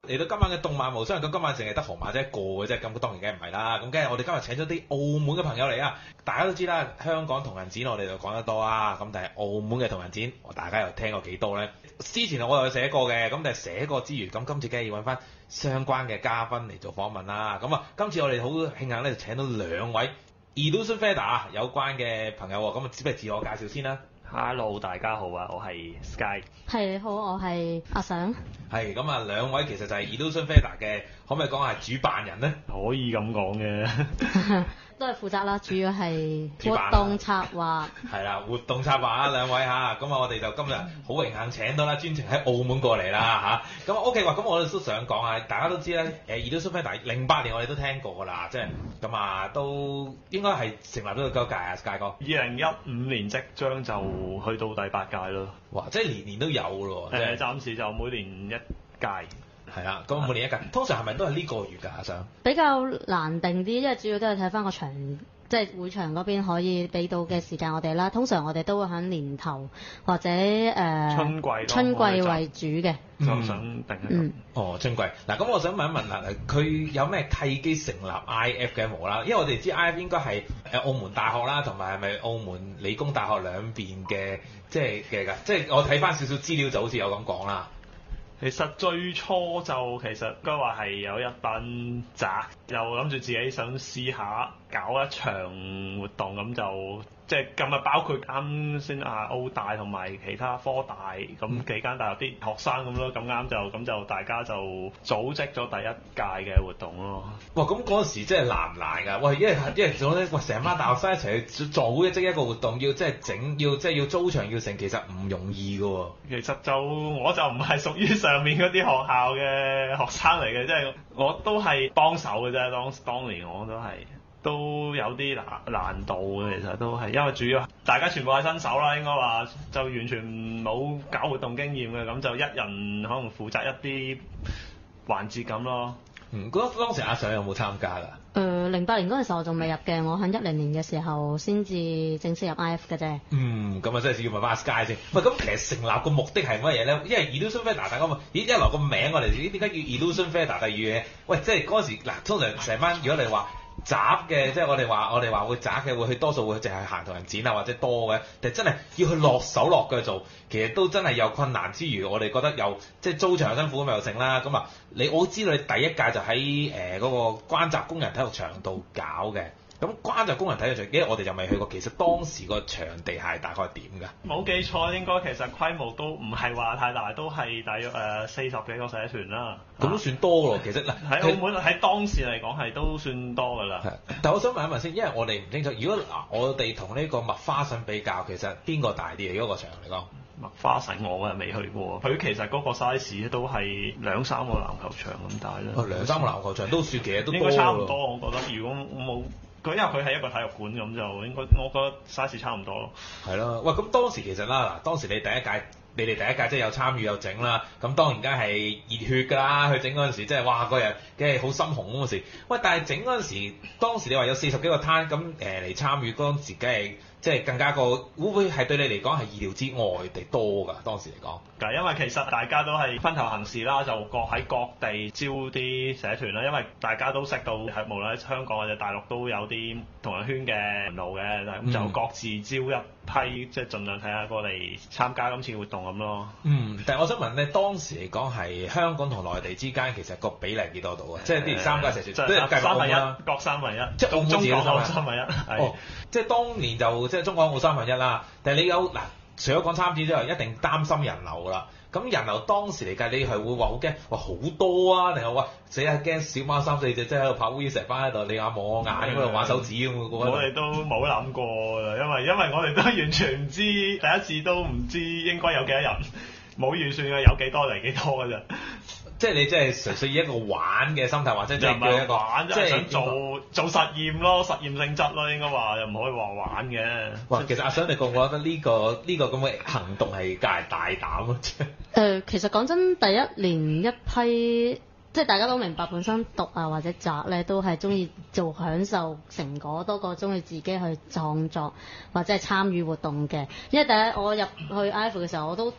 嚟到今晚嘅動漫無雙，咁今晚淨係得河馬姐一個嘅啫，咁當然梗係唔係啦。咁梗係我哋今日請咗啲澳門嘅朋友嚟啊！大家都知啦，香港同人展我哋就講得多啊，咁但係澳門嘅同人展，大家又聽過幾多呢？之前我有寫過嘅，咁但係寫過之餘，咁今次梗係要揾翻相關嘅嘉賓嚟做訪問啦。咁啊，今次我哋好慶幸咧，就請到兩位 Illusion Feather 有關嘅朋友喎。咁啊，只不如自我介紹先啦。 Hello，大家好啊，我係 Sky。 係你好，我係阿想。 係咁啊，兩位其實就係 Illusion Feather 嘅，可唔可以講係主辦人呢？ 可以咁講嘅。 都係負責啦，主要係活動策劃。 係啦，活動策劃啊，兩位嚇，咁啊，我哋就今日好榮幸請到啦，專程喺澳門過嚟啦嚇。咁 OK 話，咁我哋都想講啊，大家都知咧，Illusion Feather 08年我哋都聽過㗎啦，即係咁啊，都應該係成立咗個屆啊，Sky 哥。 2015年即將就去到第8屆咯。 哇！即係年年都有咯喎。 暫時就每年一屆。 係啦，咁每年一屆，通常係咪都係呢個月㗎？阿想比較難定啲，因為主要都係睇翻個場，即係會場嗰邊可以俾到嘅時間我哋啦。通常我哋都會喺年頭或者春季為主嘅。 就想定係咁。 哦，春季嗱，咁我想問一問啦，佢有咩契機成立 IF 嘅無啦？因為我哋知 IF 應該係澳門大學啦，同埋係咪澳門理工大學兩邊嘅，即係我睇翻少少資料就好似有咁講啦。 其實最初就其實應該話係有一班宅，又諗住自己想試下搞一場活動，咁就即係咁啊，包括啱先澳大同埋其他科大咁幾間大學啲學生咁咯，咁啱就大家就組織咗第一屆嘅活動咯。 哇！咁嗰陣時真係難唔難㗎？喂，因為做咧，喂成班大學生一齊去組一個活動，要即係整，要租場要成，其實唔容易㗎喎。 其實我就唔係屬於上面嗰啲學校嘅學生嚟嘅，即係我都係幫手嘅啫。當年我都有啲難度嘅，其實都係因為主要大家全部係新手啦，應該話就完全冇搞活動經驗嘅，咁就一人可能負責一啲環節咁咯。 覺得當時阿想有冇參加㗎 ？08年嗰陣時候我仲未入嘅，我喺10年嘅時候先至正式入 IF 嘅啫。 咁啊真係要問翻阿 Sky 先。喂，咁其實成立個目的係乜嘢咧？因為 Illusion Feather 大家問，一來個名我哋點解叫 Illusion Feather？第二嘢，喂，即係嗰陣時嗱，通常成班如果你話雜嘅，即係我哋話會雜嘅，會去多數會淨係行同人展啊，或者多嘅，但真係要去落手落腳做，其實都真係有困難之餘，我哋覺得有即係租場辛苦咁又成啦。咁啊，我知道你第一屆就喺嗰個關閘工人體育場度搞嘅。咁關閘工人體育場，因為我哋就未去過，其實當時個場地係大概點㗎？ 冇記錯，應該其實規模都唔係話太大，都係大約40幾個社團啦。 咁都算多咯，其實嗱喺澳門喺當時嚟講係都算多㗎啦。 但係我想問一問先，因為我哋唔清楚，如果我哋同呢個麥花臣比較，其實邊個大啲啊？如果個場嚟講， 麥花臣我係未去過，佢其實嗰個 size 都係2-3個籃球場咁大啦。 2-3個籃球場都算，其實都多。 應該差唔多，我覺得。如果冇因為佢係一個體育館咁，就應該我覺得 size 差唔多咯。 係咯，喂，咁當時其實啦，嗱，當時你哋第一屆即係有參與有整啦，咁當然梗係熱血㗎啦，去整嗰陣時即係哇嗰日梗係好心紅嗰陣時。喂，但係整嗰陣時，當時你話有40幾個攤咁嚟參與嗰陣時，梗係即係更加會唔會係對你嚟講係意料之外地多㗎？當時嚟講。 因為其實大家都係分頭行事啦，就喺各地招啲社團啦。因為大家都識到係無論喺香港或者大陸都有啲同人圈嘅門路嘅，咁就各自招一批，即係盡量睇下過嚟參加今次活動咁咯。 但係我想問咧，當時嚟講係香港同內地之間其實個比例幾多度啊？即係啲3家社團，即係計埋澳門啦， 各3分1， 即係澳門自己 3分1。 哦，即係當年就即係中港澳3分1啦。但係你有嗱，除咗講參展之外，一定擔心人流啦。咁人流當時嚟計，你係會話好驚，話好多啊，定係話死啊驚小貓3-4隻即係喺度跑烏蠅成班喺度，你眼望我眼咁喺度玩手指咁。 我哋都冇諗過啦，因為我哋都完全唔知，第一次都唔知應該有幾多人，冇預算嘅，有幾多嚟幾多㗎咋。 即係你即係純粹以一個玩嘅心態，或者即係叫一個玩，即係想做實驗咯，實驗性質咯，應該話又唔可以話玩嘅。 哇！其實阿想你覺唔覺得呢個咁嘅行動係較為大膽啊？ 其實講真，第一年一批，即係大家都明白，本身讀啊或者宅咧都係中意做享受成果多過中意自己去創作或者係參與活動嘅。因為第一我入去 IF 嘅時候，我都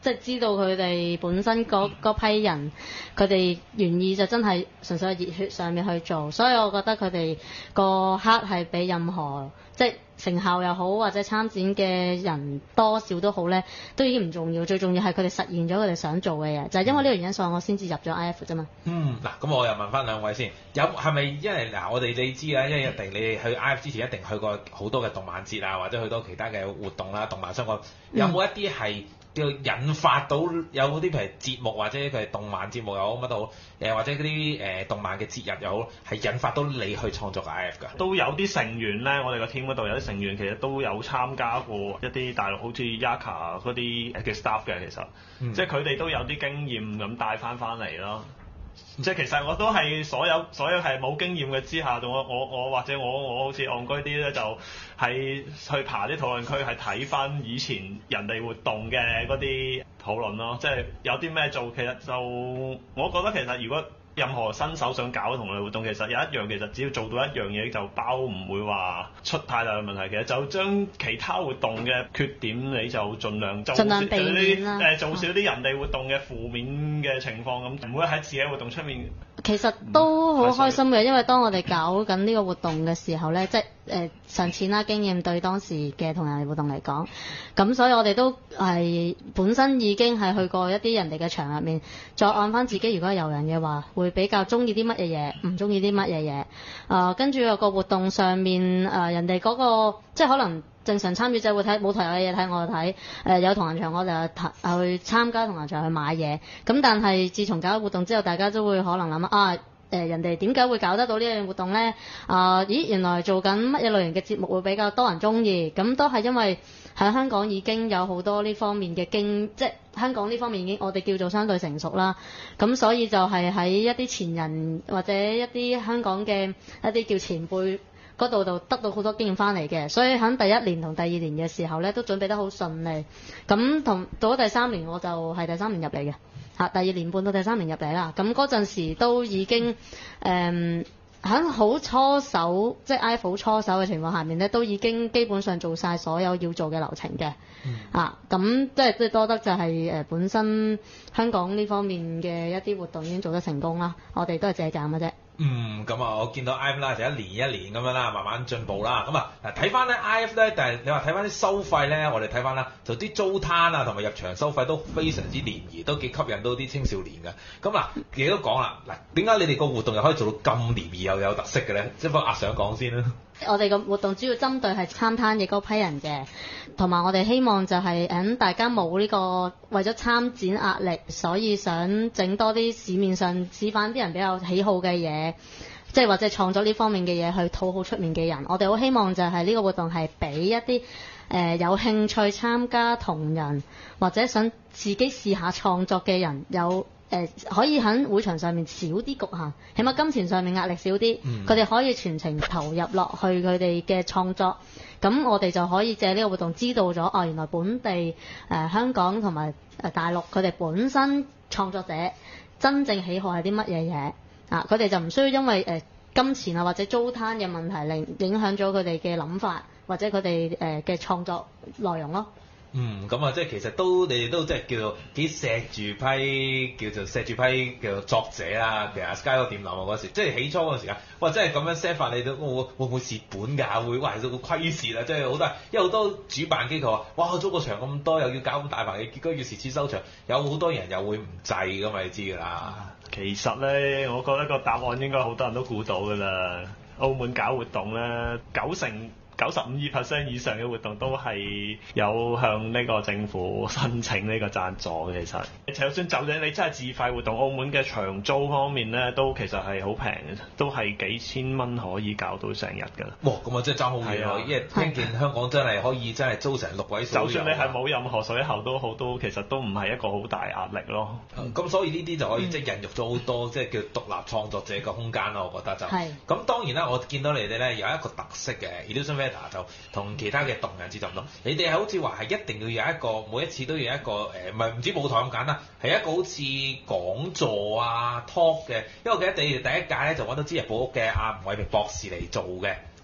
即係知道佢哋本身嗰批人，佢哋願意就真係純粹係熱血上面去做，所以我覺得佢哋個黑係比任何即係成效又好或者參展嘅人多少都好咧，都已經唔重要，最重要係佢哋實現咗佢哋想做嘅嘢，就係因為呢個原因，所以我先至入咗 IF 啫嘛。 嗱，咁我又問翻兩位先，係咪因為嗱，我哋你知啦，因為一定你哋去 IF 之前一定去過好多嘅動漫節啊，或者去多其他嘅活動啦，動漫相關，有冇一啲係叫引發到有嗰啲譬如節目或者佢係動漫節目又好乜都好，或者嗰啲動漫嘅節日又好，係引發到你去創作 IF 㗎？ 都有啲成員咧，我哋個 team 嗰度有啲成員其實都有參加過一啲大陸好似 Yaka 嗰啲嘅 staff 嘅，其實，即係佢哋都有啲經驗咁帶翻嚟咯。即係其實我都係所有係冇經驗嘅之下，我或者我好似戇居啲咧，就係去爬啲討論區，係睇翻以前人哋活動嘅嗰啲討論咯。即係有啲咩做，其實就我覺得其實如果任何新手想搞同類活動，其實有一樣，其實只要做到一樣嘢就包唔會話出太大嘅問題。其實就將其他活動嘅缺點，你就盡量避免啦。做少啲人哋活動嘅負面嘅情況，咁唔會喺自己活動出面。 其實都好開心嘅，因為當我哋搞緊呢個活動嘅時候咧，即係實踐啦經驗對當時嘅同人哋活動嚟講，咁所以我哋都係本身已經係去過一啲人哋嘅場入面，再按翻自己如果係遊人嘅話，會比較中意啲乜嘢嘢，唔中意啲乜嘢嘢。跟住有個活動上面人哋嗰個即係可能正常參與者會睇舞台有嘢睇，我就睇有同人場我就去參加同人場去買嘢。咁但係自從搞咗活動之後，大家都會可能諗人哋點解會搞得到呢樣活動咧？咦，原來做緊乜嘢類型嘅節目會比較多人中意？咁都係因為喺香港已經有好多呢方面嘅即係香港呢方面已經我哋叫做相對成熟啦。咁所以就係喺一啲前人或者一啲香港嘅一啲叫前輩嗰度就得到好多經驗翻嚟嘅，所以喺第一年同第二年嘅時候咧都準備得好順利。咁到咗第三年我就係第三年入嚟嘅。第二年半到第三年入嚟啦，咁嗰陣時都已經喺好初手，即係 IF 好初手嘅情況下面咧，都已經基本上做晒所有要做嘅流程嘅。咁即係多得就係本身香港呢方面嘅一啲活動已經做得成功啦，我哋都係借鑑嘅啫。 咁我見到 IF 啦就一年一年咁樣啦，慢慢進步啦。咁睇翻咧 IF 咧，但係你話睇翻啲收費咧，我哋睇翻啦，就啲租攤啊同埋入場收費都非常之廉宜，都幾吸引到啲青少年嘅。咁亦都講啦，點解你哋個活動又可以做到咁廉宜又有特色嘅咧？即係幫阿想講先啦。 我哋個活動主要針對係參攤嘅嗰批人嘅，同埋我哋希望就係大家冇呢個為咗參展壓力，所以想整多啲市面上試翻啲人比較喜好嘅嘢，即係或者創作呢方面嘅嘢去討好出面嘅人。我哋好希望就係呢個活動係俾一啲有興趣參加同人或者想自己試下創作嘅人可以喺會場上面少啲局限，起碼金錢上面壓力少啲，佢哋可以全程投入落去佢哋嘅創作。咁我哋就可以借呢個活動知道咗，原來本地香港同埋大陸佢哋本身創作者真正喜好係啲乜嘢嘢佢哋就唔需要因為金錢啊或者租攤嘅問題令影響咗佢哋嘅諗法或者佢哋嘅創作內容咯。 咁即係其實你哋都即係叫做幾錫住批叫做作者啦。其實 Sky 嗰個店樓嗰時，即係起初嗰陣時間，哇！真係咁樣 set 法，你都會唔會虧本㗎？會其實會虧蝕啊！即係好多，因為好多主辦機構話，哇！租個場咁多，又要搞咁大棚嘅，結果要蝕錢收場，有好多人又會唔制㗎嘛，你知㗎啦。 其實咧，我覺得個答案應該好多人都估到㗎啦。澳門搞活動咧，95% 以上嘅活動都係有向呢個政府申請呢個贊助嘅。其實就算你真係自費活動，澳門嘅場租方面咧，都其實係好平嘅，都係幾千蚊可以搞到成日㗎啦。 哇！咁真係爭好遠喎，因為聽見香港真係可以真係租成6位數。 就算你係冇任何水喉都好，都其實都唔係一個好大壓力咯。 咁所以呢啲就可以即係孕育咗好多即係叫獨立創作者嘅空間咯，我覺得就。咁當然啦，我見到你哋咧有一個特色嘅 Illusion Feather 就同其他嘅動人節就唔同，你哋係好似話係一定要有一個每一次都要有一個唔止舞台咁簡單，係一個好似講座啊 talk 嘅，因為我記得你哋第一屆咧就揾到知日寶屋嘅阿吳偉明博士嚟做嘅。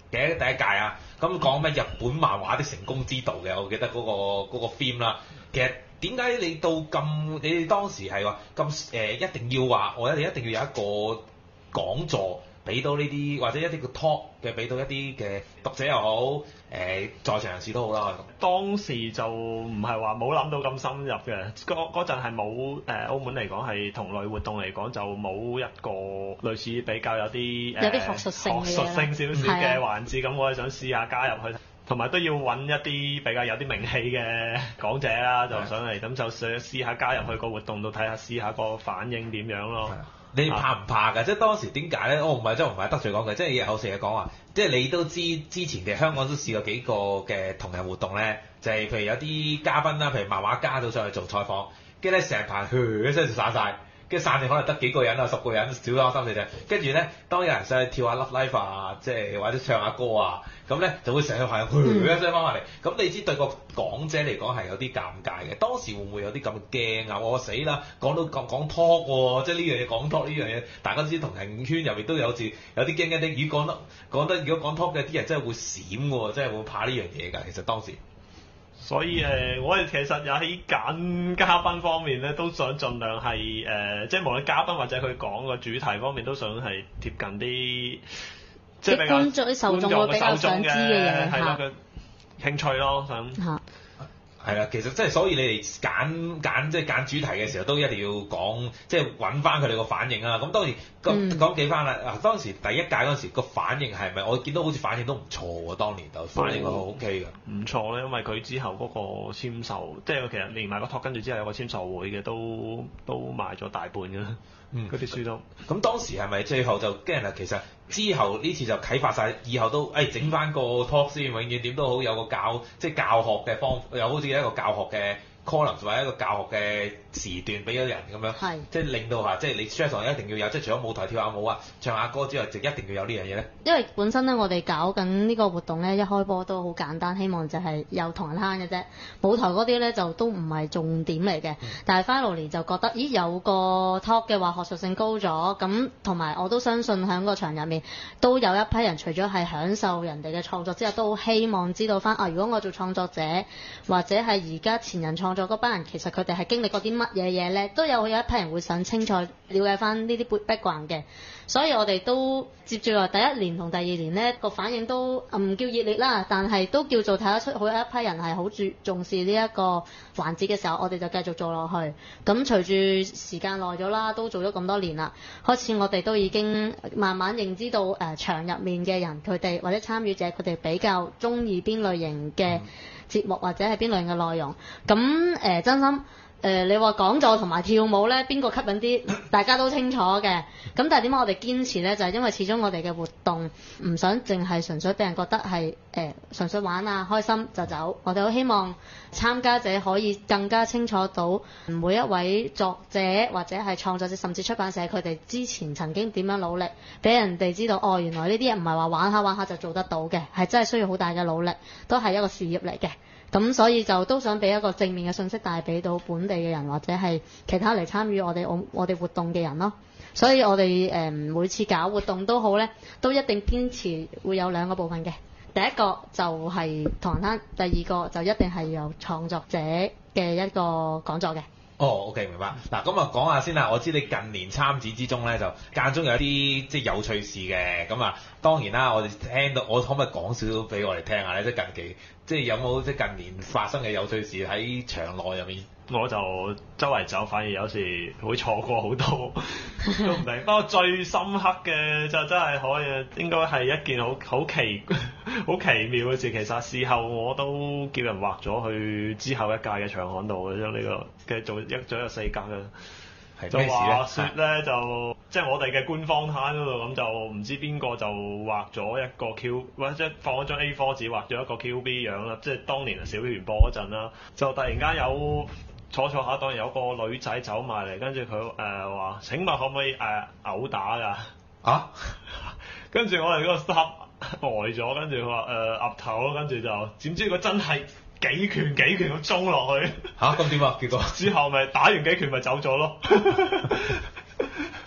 嘅第一屆啊，咁講咩日本漫畫的成功之道嘅，我記得嗰個 theme 啦。其實點解你到咁，你哋當時係話咁一定要話，我哋一定要有一個講座俾到呢啲，或者一啲嘅 talk 嘅俾到一啲嘅讀者又好，在場人士都好啦。 當時就唔係話冇諗到咁深入嘅，嗰陣係冇澳門嚟講係同類活動嚟講就冇一個類似比較有啲有啲學術性嘅嘢學術性少少嘅係環節，咁我係想試下加入去。同埋都要揾一啲比較有啲名氣嘅講者啦，就上嚟咁就試下加入去個活動度睇下，試下個反應點樣咯。 你怕唔怕㗎？即係當時點解咧？我唔係得罪講嘅，即係有成日講話，即係你都知之前嘅香港都試過幾個嘅同人活動咧，就係譬如有啲嘉賓啦，譬如漫畫家到上去做採訪，跟住咧成排一聲就散晒。跟住散定可能得幾個人啊，10個人少咗3、4隻，跟住咧當有人上去跳下 Love Life 啊，即係或者唱下歌啊，咁咧就會成個朋友一聲翻返嚟。咁你知對個講者嚟講係有啲尷尬嘅，當時會唔會有啲咁嘅驚啊？我死啦，講 talk 喎，即係呢樣嘢講 talk 呢樣嘢，大家都知同人圈入面都有啲驚啲。如果講 talk 嘅啲人真係會閃喎，真係會怕呢樣嘢㗎。其實當時。 所以我哋其實有喺揀嘉賓方面咧，都想盡量係即係無論嘉賓或者佢講個主題方面，都想係貼近啲即係比較觀眾受眾會比較想知嘅嘢係啦，佢興趣咯，想嚇。 係啦，其實即係所以你哋揀即係揀主題嘅時候，都一定要講，即係揾翻佢哋個反應啊。咁當然講幾翻啦。嗱，當時第一屆嗰陣時個反應係咪？我見到好似反應都唔錯喎，當年就反應都 OK 㗎。 唔錯咧，因為佢之後嗰個簽售，即係其實連埋個 talk 跟住之後有個簽售會嘅，都賣咗大半㗎啦。嗰啲書都。咁當時係咪最後就驚人？其實之後呢次就啟發晒，以後都整翻個 talk 先，永遠點都好有個教學嘅方，又好似一個教學嘅 column 或者一個教學嘅時段俾咗人咁樣， 係即係令到即係你 stress 一定要有，即係除咗舞台跳下舞啊、唱下歌之外，就一定要有呢樣嘢咧。 因為本身咧，我哋搞緊呢個活動咧，一開波都好簡單，希望就係有同人慳嘅啫。舞台嗰啲咧就都唔係重點嚟嘅，但係 finally 就覺得，咦有個 talk 嘅話學術性高咗，咁同埋我都相信喺個場入面都有一批人，除咗係享受人哋嘅創作之外，都好希望知道翻如果我做創作者或者係而家前人創作嗰班人，其實佢哋係經歷過啲乜嘢嘢咧，都有一批人會想清楚了解翻呢啲 background 嘅。所以我哋都接住落第一年同第二年呢個反應都唔叫熱烈啦，但係都叫做睇得出好有一批人係好重視呢一個環節嘅時候，我哋就繼續做落去。咁隨住時間耐咗啦，都做咗咁多年啦，開始我哋都已經慢慢認知到場入面嘅人佢哋或者參與者佢哋比較中意邊類型嘅節目或者係邊類型嘅內容。咁真心。你話講座同埋跳舞咧，邊個吸引啲？大家都清楚嘅。咁但係點解我哋堅持咧？就係因為始終我哋嘅活動唔想淨係純粹俾人覺得係純粹玩啊、開心就走。我哋好希望參加者可以更加清楚到每一位作者或者係創作者甚至出版社佢哋之前曾經點樣努力，俾人哋知道原來呢啲嘢唔係話玩下玩下就做得到嘅，係真係需要好大嘅努力，都係一個事業嚟嘅。咁所以就都想俾一個正面嘅信息帶俾到本地嘅人或者係其他嚟參與我哋活動嘅人咯。所以我哋每次搞活動都好咧，都一定堅持會有2個部分嘅。第一個就係同人攤，第二個就一定係有創作者嘅一個講座嘅。 OK 明白。嗱咁啊講下先啦，我知你近年參展之中咧，就間中有一啲即係有趣事嘅。咁啊當然啦，我哋聽到，我可唔可以講少少俾我哋聽下咧？即係近期即係有冇即係近年發生嘅有趣事喺場內入面？ 我就周圍走，反而有時會錯過好多都唔定。不過最深刻嘅就真係可以，應該係一件好奇妙嘅事。其實事後我都叫人畫咗去之後一屆嘅場刊度嘅，將呢個嘅做一咗4格嘅。就話説咧，就即係我哋嘅官方攤嗰度，咁就唔知邊個就畫咗一個 Q， 或者放咗張 A4 紙畫咗一個 QB 樣啦。即係當年小圓播嗰陣啦，就突然間有坐下，當然有個女仔走埋嚟，跟住佢話：請問可唔可以毆打㗎？ 啊！ 跟住我哋嗰個 staff 呆咗，跟住佢話岌頭咯，跟住就點知佢真係幾拳咁衝落去咁點啊？結果之後咪打完幾拳咪走咗咯。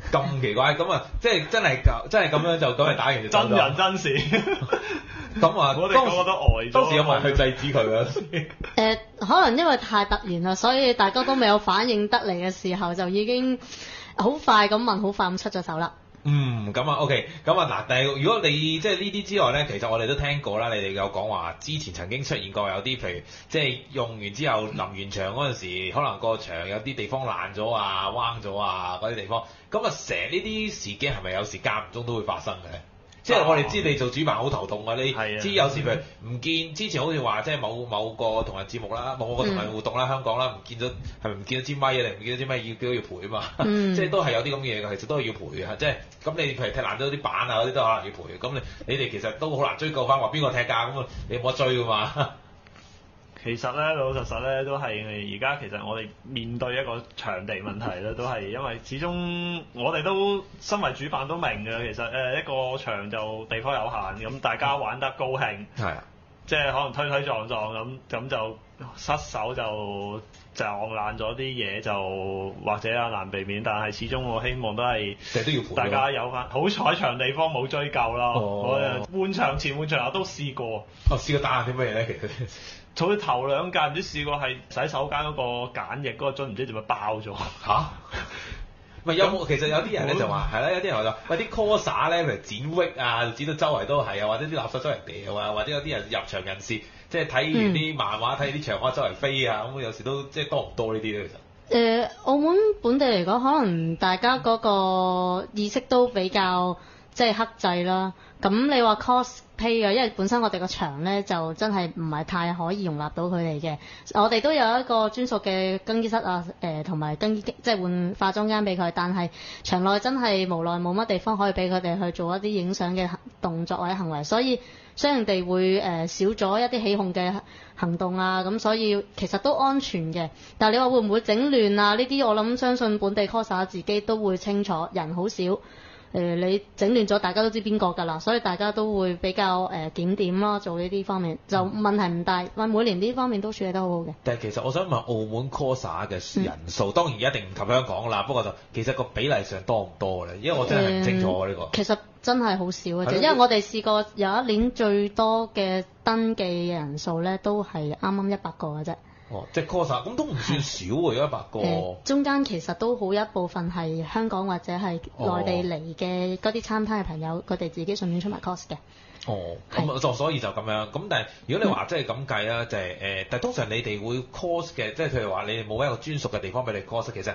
咁奇怪，咁啊，即係真係咁樣就咁嚟打完就走咗真人真事。 咁啊， 我哋個個都呆咗。 當時有冇人去制止佢啊？ 可能因為太突然啦，所以大家都未有反應得嚟嘅時候，就已經好快咁問，好快咁出咗手啦。 咁啊 OK，咁啊嗱，但係如果你即係呢啲之外咧，其實我哋都聽過啦，你哋有講話之前曾經出現過有啲，譬如即係用完之後臨完場嗰陣時，可能個場有啲地方爛咗啊、彎咗啊嗰啲地方，咁啊成呢啲事件係咪有時間唔中都會發生嘅咧？即係我哋知你做主辦好頭痛啊！你知有時譬如唔見之前好似話即係某個同人節目啦，某個同人活動啦，香港啦，唔見咗係咪唔見咗支咪啊？定唔見咗支咪要賠啊嘛？即係都係有啲咁嘅嘢嘅，其實都係要賠嘅。即係咁你譬如踢爛咗啲板啊嗰啲都可能要賠。咁你哋其實都好難追究翻話邊個踢㗎，咁你冇得追㗎嘛。 其實咧老老實實咧都係而家其實我哋面對一個場地問題咧，都係因為始終我哋都身為主辦都明嘅，其實一個場就地方有限，咁大家玩得高興，即係可能推推撞撞咁就失手就撞爛咗啲嘢，就或者難避免，但係始終我希望都係大家有翻。好彩場地方冇追究咯，我換場前換場後都試過。 試過打下啲乜嘢咧？其實好似頭兩屆唔知試過係洗手間嗰個梘液嗰個樽唔知點解爆咗嚇。咪有冇？其實有啲人咧就話係啦，有啲人話喂啲 coser 咧，譬如剪 wig 啊，剪到周圍都係啊，或者啲垃圾周圍掉啊，或者有啲人入場人士即係睇完啲漫畫睇啲場刊周圍飛啊，咁有時都即係多唔多呢啲咧？其實澳門本地嚟講，可能大家嗰個意識都比較即係克制啦。咁你話 cosplay 嘅，因為本身我哋個場咧就真係唔係太可以容納到佢哋嘅。我哋都有一個專屬嘅更衣室啊，同埋即係換化妝間俾佢，但係場內真係無奈冇乜地方可以俾佢哋去做一啲影相嘅動作或者行為，所以相應地會少咗一啲起哄嘅行動啊，咁所以其實都安全嘅。但係你話會唔會整亂啊？呢啲我諗相信本地 coser 自己都會清楚，人好少。你整亂咗，大家都知邊個㗎啦，所以大家都會比較檢點咯，做呢啲方面就問題唔大，每年呢方面都處理得好好嘅。 但係其實我想問澳門 coser 嘅人數，當然一定唔及香港啦，不過就其實個比例上多唔多咧？因為我真係唔清楚呢個。其實真係好少嘅啫，因為我哋試過有一年最多嘅登記嘅人數咧，都係啱啱100個嘅啫。 即係 coser 咁都唔算少喎，有100個。中間其實都好一部分係香港或者係內地嚟嘅嗰啲參加嘅朋友，佢哋自己順便出埋 cos 嘅。 咁所以就咁樣。咁但係如果你話即係咁計啦，就係但係通常你哋會 cos 嘅，即係譬如話你哋冇一個專屬嘅地方俾你 cos，其實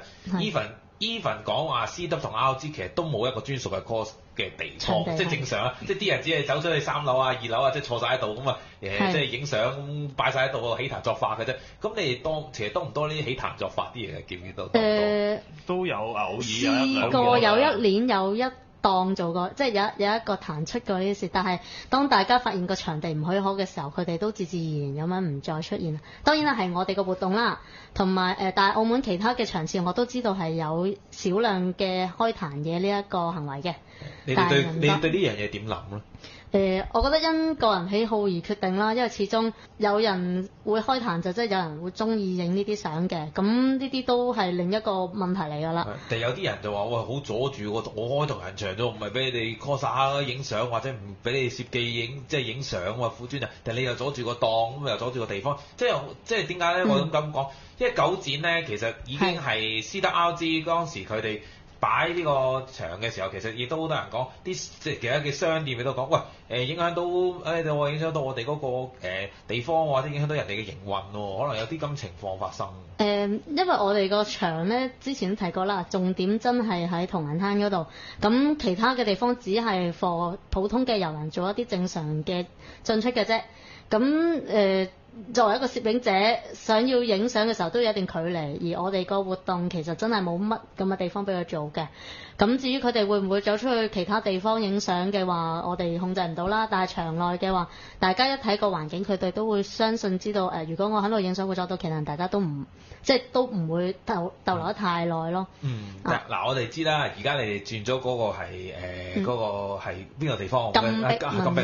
even 講話 CW 同 RG 其實都冇一個專屬嘅 cos 嘅地方，即係正常啊！即係啲人只係走出去3樓啊、2樓啊，即係坐晒喺度咁啊，即係影相擺晒喺度起壇作法嘅啫。咁你哋其實多唔多呢啲起壇作法啲嘢？記唔記得？ 都有偶爾試過有一年有一檔做過，即係有一個彈出過呢啲事，但係當大家發現個場地唔許可嘅時候，佢哋都自然咁樣唔再出現。當然啦，係我哋個活動啦，同埋但係澳門其他嘅場次我都知道係有少量嘅開壇嘅呢一個行為嘅。 你對呢樣嘢點諗咧？ 我覺得因個人喜好而決定啦，因為始終有人會開壇就即係有人會中意影呢啲相嘅，咁呢啲都係另一個問題嚟㗎啦。 但有啲人就話：喂，好阻住我開同人場啫，唔係俾你哋 cos 影相，或者唔俾你哋攝記即係影相喎，副專啊！但你又阻住個檔，咁又阻住個地方，即係點解咧？我咁講，因為九展咧其實已經係CWRG當時佢哋擺呢個場嘅時候，其實亦都好多人講啲即係其他嘅商店亦都講，喂影響到影響到我哋嗰個地方，或者影響到人哋嘅營運喎，可能有啲咁情況發生。 因為我哋個場咧之前都提過啦，重點真係喺同仁灘嗰度，咁其他嘅地方只係畀普通嘅遊人做一啲正常嘅進出嘅啫。咁作為一個攝影者，想要影相嘅時候都有一定距離，而我哋個活動其實真係冇乜咁嘅地方俾佢做嘅。咁至於佢哋會唔會走出去其他地方影相嘅話，我哋控制唔到啦。但係場內嘅話，大家一睇個環境，佢哋都會相信知道如果我喺度影相會阻到其他人，大家都唔會逗留得太耐咯。 嗱，我哋知啦，而家你哋轉咗嗰個係嗰個係邊個地方？ 金碧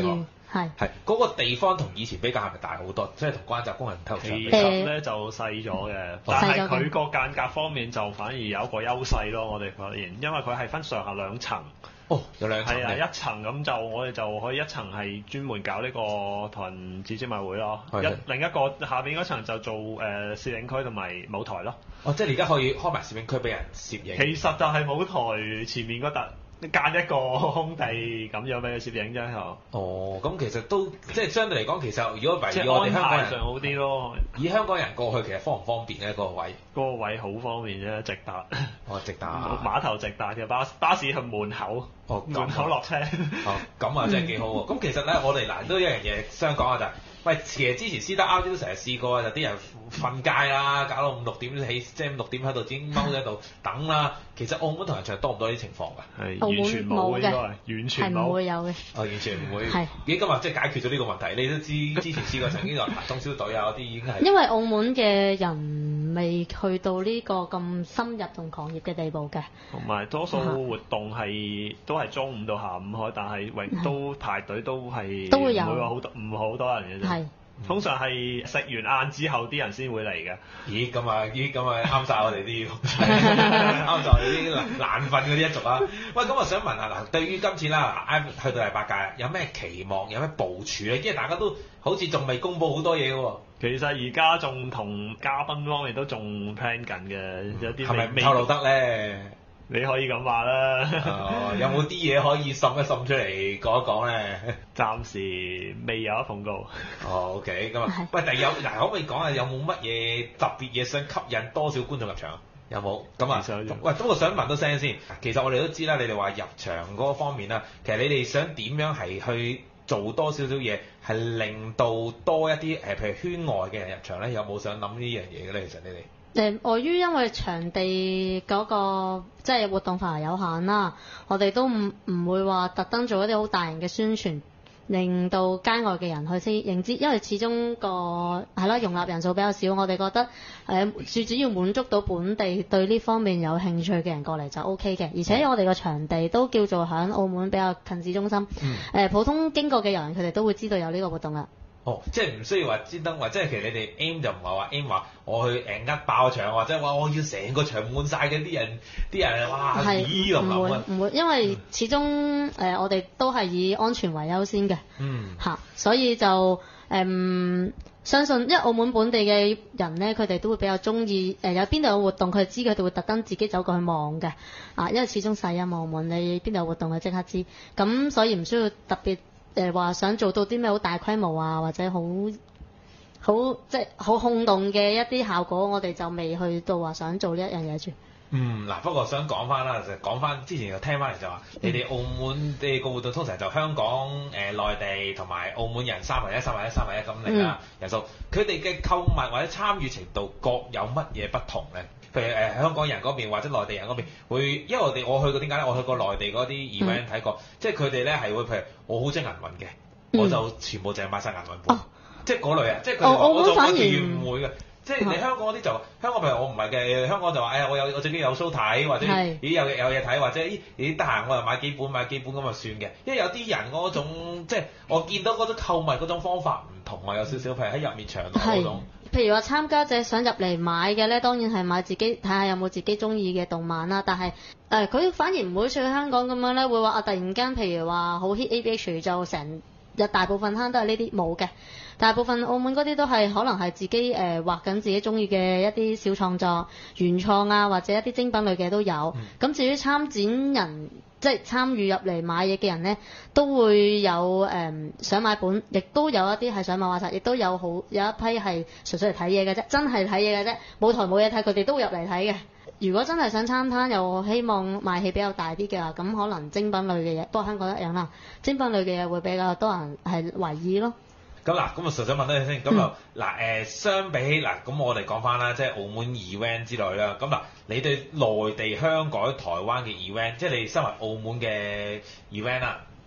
係嗰個地方同以前比較係咪大好多？即係同關閘工人體育場其比實咧就細咗嘅，但係細咗嘅佢個間隔方面就反而有一個優勢咯。我哋發現，因為佢係分上下兩層。 哦，有兩層係啊， 嘅。 一層咁就我哋就可以一層係專門搞呢個唐人自招賣會咯， 係另一個下邊嗰層就做攝影區同埋舞台咯。 哦，即係你而家可以開埋攝影區俾人攝影。 其實就係舞台前面嗰笪間一個空地咁樣俾佢攝影啫。 哦，咁其實都即係相對嚟講，其實如果即以我哋係香港人安排上好啲咯。 以香港人過去，其實方唔方便咧？嗰個位？ 嗰個位好方便啫，直達。 哦，直達。 碼頭直達嘅巴士去門口。 哦， 門口落車。 哦，咁啊真係幾好喎！咁其實咧，我哋嗱都一樣嘢相講啊，就係喂，其實之前斯德歐都成日試過，就啲人瞓街啦，搞到5、6點起，即係5、6點喺度已經踎喺度等啦。其實澳門同人場多唔多啲情況㗎？ 係完全冇嘅，完全冇。 係唔會有嘅。 哦，完全唔會。 係。 咦，今日即係解決咗呢個問題。你都知之前試過曾經話通宵隊啊嗰啲已經係。 因為澳門嘅人未去到呢個咁深入同狂熱嘅地步嘅。 同埋多數活動都係中午到下午開，但係永都排隊都係都會有， 唔會話好多人嘅啫。 係。 通常係食完晏之後啲人先會嚟嘅。 咦，咁啊啱晒我哋啲，啱晒我哋啲難瞓嗰啲一族啊！喂，咁我想問下嗱，對於今次啦，去到第8屆，有咩期望，有咩部署咧？因為大家都好似仲未公佈好多嘢嘅喎。 其實而家仲同嘉賓方面都仲 plan 緊嘅，有啲係咪唔透露得咧？ 你可以咁話啦。 有冇啲嘢可以滲一滲出嚟講一講咧？ 暫時未有一奉告。 哦，OK，咁啊，喂，但係嗱，可唔可以講下有冇乜嘢特別嘢想吸引多少觀眾入場？有冇？咁啊，喂，咁我想問多聲先。其實我哋都知啦，你哋話入場嗰方面啦，其實你哋想點樣係去做多少嘢，係令到多一啲譬如圈外嘅人入場咧？有冇想諗呢樣嘢嘅咧？其實你哋？ 礙於因為場地嗰個即係活動範圍有限啦，我哋都唔會話特登做一啲好大型嘅宣傳，令到街外嘅人去先認知，因為始終個係啦容納人數比較少，我哋覺得最主要滿足到本地對呢方面有興趣嘅人過嚟就 OK 嘅，而且我哋個場地都叫做喺澳門比較近市中心，普通經過嘅人佢哋都會知道有呢個活動啦。 哦，即係唔需要話專登話，即係其實你哋 aim 就唔係話 aim 話我去呃爆場，或者話我要成個場滿晒嘅啲人哇咦咁諗啊！ 唔會，因為始終我哋都係以安全為優先嘅。所以就相信，因為澳門本地嘅人咧，佢哋都會比較中意有邊度有活動，佢哋知佢哋會特登自己走過去望嘅。因為始終細啊，澳門你邊度有活動，佢即刻知。咁所以唔需要特別。話想做到啲咩好大規模啊，或者好即係好轟動嘅一啲效果，我哋就未去到話想做呢一樣嘢住。 嗱，不過想講翻啦，就講翻之前又聽翻嚟就話，你哋澳門嘅個活動通常就香港、內地同埋澳門人3+1咁嚟啦，人數，佢哋嘅購物或者參與程度各有乜嘢不同咧？譬如香港人嗰邊或者內地人嗰邊會，因為我去過點解咧？我去過內地嗰啲 event 睇過，即係佢哋咧係會譬如我好中意銀運嘅，我就全部淨係買晒銀運本，即係嗰類啊，即係佢哋話我做乜嘢唔會嘅。即係你香港嗰啲就香港譬如我唔係嘅，香港就話我自己有 show 睇，或者咦有嘢睇，或者咦得閒我又買幾本咁就算嘅。因為有啲人嗰種即係我見到嗰種購物嗰種方法唔同啊，有少少譬如喺入面場嗰種。 譬如話參加者想入嚟買嘅咧，當然係買自己睇下有冇自己中意嘅動漫啦。但係佢反而唔會似香港咁樣咧，會話突然間譬如話好 hit ABH 就成日大部分攤都係呢啲冇嘅。大部分澳門嗰啲都係可能係自己畫緊自己中意嘅一啲小創作、原創啊，或者一啲精品類嘅都有。咁至於參展人，即係參與入嚟買嘢嘅人呢，都會有想買本，亦都有一啲係想買畫冊，亦都有一批係純粹嚟睇嘢嘅啫，真係睇嘢嘅啫。冇台冇嘢睇，佢哋都會入嚟睇嘅。如果真係想參攤，又希望賣氣比較大啲嘅話，咁可能精品類嘅嘢，不過香港一樣啦，精品類嘅嘢會比較多人係為意咯。 咁嗱，咁啊實想問多你先，咁就嗱相比嗱，咁我哋講翻啦，即係澳門 event 之類啦。咁嗱，你對內地、香港、台灣嘅 event，即係你身為澳門嘅 event 啦，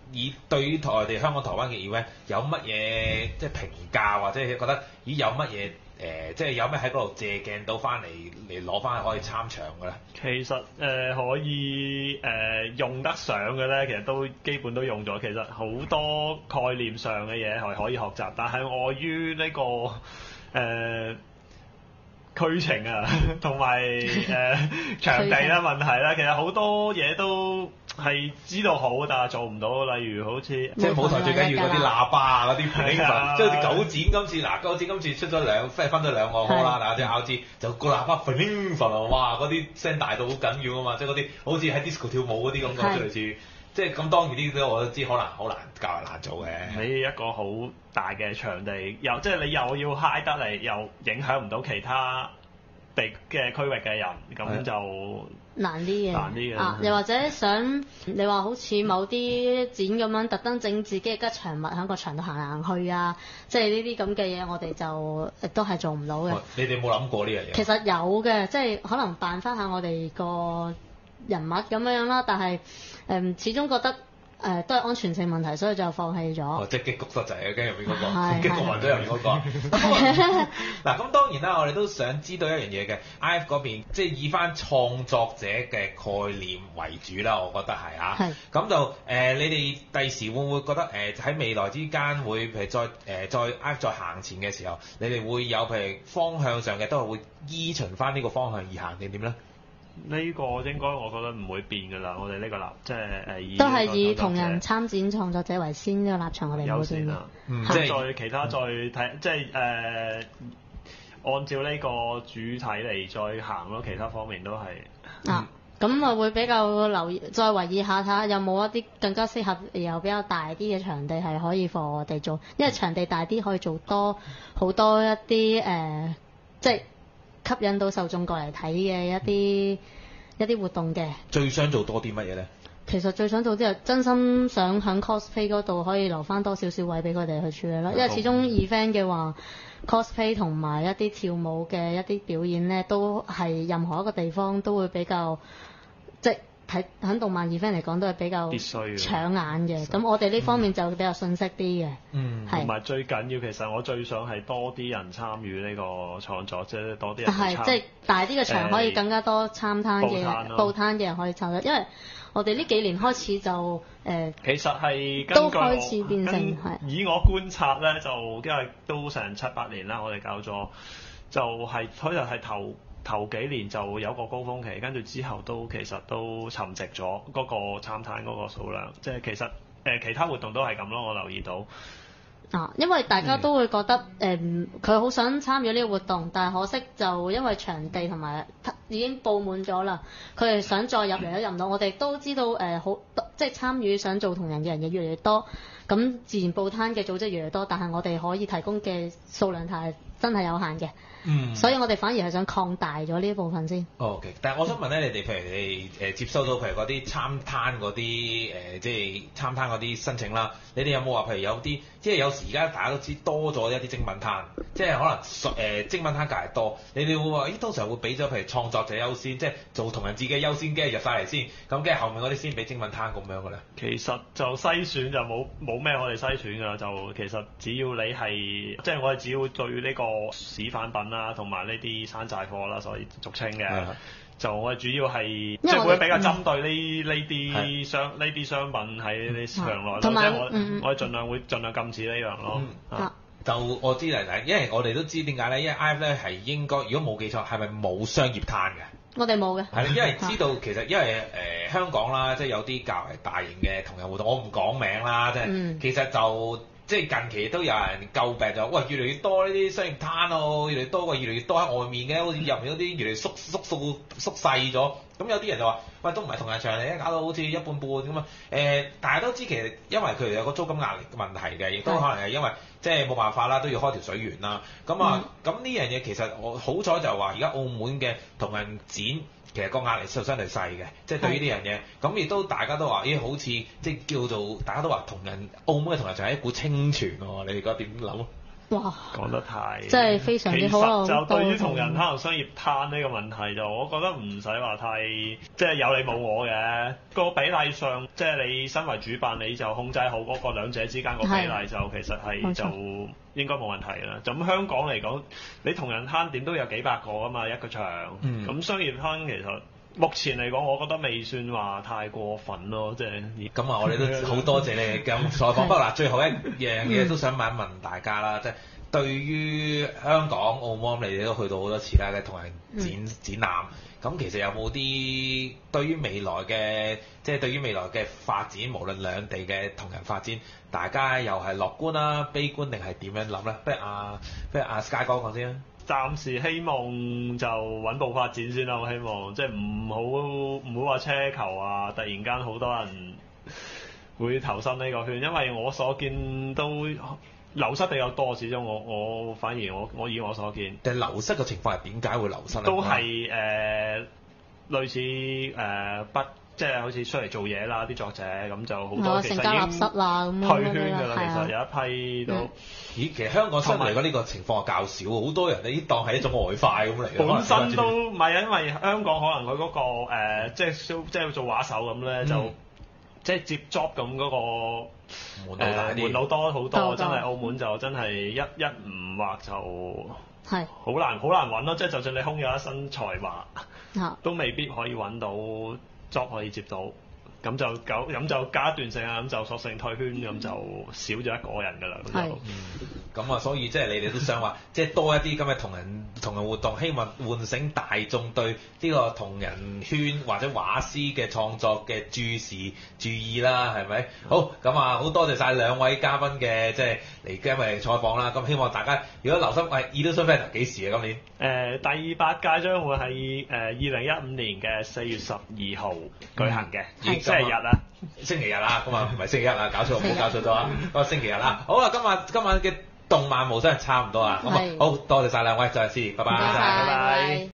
以對於我哋香港、台灣嘅 event 有乜嘢即係評價，或者覺得咦有乜嘢即係有咩喺嗰度借鏡到翻嚟攞翻可以參場嘅咧？ 其實可以用得上嘅咧，其實都基本都用咗。其實好多概念上嘅嘢係可以學習，但係礙於呢個區情啊，同埋場地啦問題啦，其實好多嘢都係知道好，但係做唔到。例如好似即係舞台最緊要嗰啲喇叭啊，嗰啲配音，即係好似九展今次出咗分咗兩個歌啦，嗱即係 RG 就個喇叭哇嗰啲聲大到好緊要啊嘛，即係嗰啲好似喺 disco 跳舞嗰啲咁嘅，類似。即係咁，當然呢啲我都知，可能好難較難做嘅。 你一個好大嘅場地，即係你又要 high 得嚟，又影響唔到其他地嘅區域嘅人，咁就難啲嘅。 難啲嘅。 啊，又或者想你話好似某啲展咁樣，特登整自己嘅吉祥物喺個場度行去啊，即係呢啲咁嘅嘢，我哋就都係做唔到嘅。 你哋冇諗過呢樣嘢？ 其實有嘅，即係可能扮翻下我哋個人物咁樣啦，但係始終覺得都係安全性問題，所以就放棄咗。 即係激谷得滯啊！驚入面嗰個，激谷暈咗入面嗰個。嗱，咁當然啦，我哋都想知道一樣嘢嘅 IF 嗰邊，即係以翻創作者嘅概念為主啦，我覺得係嚇。 係。 咁就你哋第時會唔會覺得喺未來之間會譬如再 IF 再行前嘅時候，你哋會有譬如方向上嘅都係會依循翻呢個方向而行定點咧？ 呢個應該我覺得唔會變㗎啦，我哋呢個立即係都係以同人參展創作者為先呢個立場，我哋冇變嘅。 即係再其他再睇，即係按照呢個主體嚟再行咯，其他方面都係。 咁我會比較留意，再留意下睇下有冇一啲更加適合又比較大啲嘅場地係可以幫我哋做，因為場地大啲可以做好多一啲即係吸引到受眾過嚟睇嘅一啲活動嘅。 最想做多啲乜嘢咧？ 其實最想做啲係真心想喺 cosplay 嗰度可以留翻多少少位俾佢哋去處理咯，因為始終 event 嘅話 cosplay 同埋一啲跳舞嘅一啲表演咧，都係任何一個地方都會比較即係喺動漫 event 嚟講都係比較搶眼嘅。咁我哋呢方面就比較信息啲嘅。 同埋最緊要，其實我最想係多啲人參與呢個創作，即係多啲人參與。 即係大啲嘅場可以更加多參攤嘅報攤嘅人可以參加，因為我哋呢幾年開始就其實係都開始變成以我觀察咧，就因為都成7-8年啦，我哋搞咗就係可能係頭幾年就有個高峰期，跟住之後都其實都沉寂咗嗰個參攤嗰個數量，即係其實其他活動都係咁咯，我留意到。 因為大家都會覺得佢好想參與呢個活動，但係可惜就因為場地同埋已經佈滿咗啦，佢哋想再入嚟都入唔到。我哋都知道好即係參與想做同人嘅人亦越嚟越多，咁自然報攤嘅組織越嚟越多，但係我哋可以提供嘅數量係真係有限嘅。所以我哋反而係想擴大咗呢一部分先。 OK， 但係我想問咧，你哋譬如你哋接收到譬如嗰啲參攤嗰啲即係參攤嗰啲申請啦，你哋有冇話譬如有啲即係有時而家大家都知多咗一啲精品攤，即係可能精品攤隔離多，你哋會話通常會俾咗譬如創作者優先，即係做同人自己優先，跟住入晒嚟先，咁跟住後面嗰啲先俾精品攤咁樣嘅咧？ 其實就篩選就冇咩我哋篩選㗎啦，就其實只要你係即係我哋只要對呢個市販品啦，同埋呢啲山寨貨啦，所以俗稱嘅，就我哋主要係即係會比較針對呢啲商品喺呢場內，即係我哋盡量禁止呢樣咯。 就我知嚟，因為我哋都知點解咧，因為 IF 咧係應該如果冇記錯係咪冇商業攤嘅？ 我哋冇嘅。 係，因為知道其實因為香港啦，即係有啲較為大型嘅同人活動，我唔講名啦，即係其實就。即係近期都有人詬病就喂越嚟越多呢啲商業攤咯，越嚟越多喺外面嘅，好似入面嗰啲越嚟縮細咗。咁有啲人就話喂都唔係同人場嚟嘅，搞到好似一半半咁啊。大家都知其實因為佢哋有個租金壓力嘅問題嘅，亦都可能係因為即係冇辦法啦，都要開條水源啦。咁呢樣嘢其實我好彩就話而家澳門嘅同人展。其實個壓力相對細嘅，即係對於呢樣嘢，咁亦都大家都話，好似即係叫做大家都話澳門嘅同人場係一股清泉喎，你哋覺得點諗？ 哇！ 講得太真係非常之好咯。 其實就對於同仁可能商業攤呢個問題就，我覺得唔使話太即係有你冇我嘅個比例上，即係你身為主辦你就控制好嗰個兩者之間個比例就其實係就應該冇問題啦。就咁香港嚟講，你同仁攤點都有幾百個啊嘛一個場，咁商業攤其實。目前嚟講，我覺得未算話太過分咯，即係。咁啊，我哋都好多謝你哋咁採訪。不過嗱，最後一樣嘢都想問一問大家啦，即係對於香港、澳門，你哋都去到好多次啦嘅同人展覽，咁其實有冇啲對於未來嘅，即係對於未來嘅發展，無論兩地嘅同人發展，大家又係樂觀啦、悲觀定係點樣諗咧？不如阿 Sky 哥講先啦。 暫時希望就穩步發展先啦，我希望即係唔好話奢求啊！突然間好多人會投身呢個圈，因為我所見都流失比較多，始終我反而我以我所見， 但係流失嘅情況係點解會流失咧？ 都係類似即係好似出嚟做嘢啦，啲作者咁就好多其實已經退圈㗎啦。其實有一批都咦，其實香港相對嚟講呢個情況係較少，好多人呢當係一種外快咁嚟嘅。 本身都唔係因為香港可能佢嗰個即係做畫手咁咧，就即係接 job 咁嗰個門路多好多，真係澳門就真係一唔畫就係好難揾咯。即係就算你空有一身才華，都未必可以揾到。job 可以接到，咁就加一段性啊，咁就索性退圈，咁就少咗一個人㗎啦。 咁啊，所以即係你哋都想話，即係多一啲咁嘅同人活動，希望喚醒大眾對呢個同人圈或者畫師嘅創作嘅注意啦，係咪？好，咁啊，好多謝晒兩位嘉賓嘅即係嚟今日採訪啦。咁希望大家如果留心，Illusion Fest 幾時啊？今年？第8屆將會喺2015年嘅4月12號舉行嘅，星期日啦。 星期日啦，咁啊唔係星期一啦，搞錯唔好搞錯咗啊！嗰個星期日啦。好啦，今晚嘅動漫無雙差唔多啦。咁啊，好多謝晒兩位，再次，拜拜。